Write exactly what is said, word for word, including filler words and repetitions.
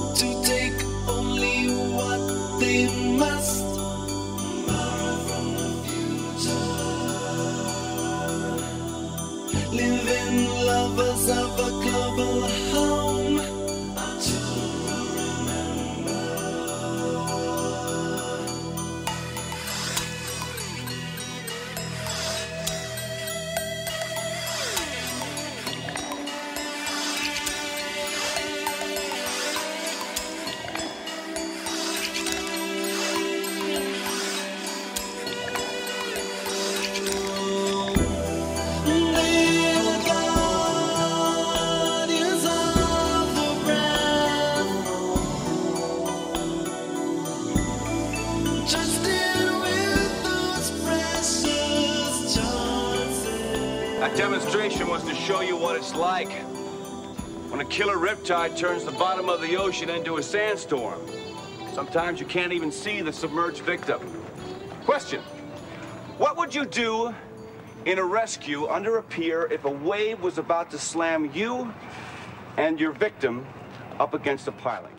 to take only what they must. Borrow from the future. Living lovers of a global home. That demonstration was to show you what it's like when a killer riptide turns the bottom of the ocean into a sandstorm. Sometimes you can't even see the submerged victim. Question: what would you do in a rescue under a pier if a wave was about to slam you and your victim up against a piling?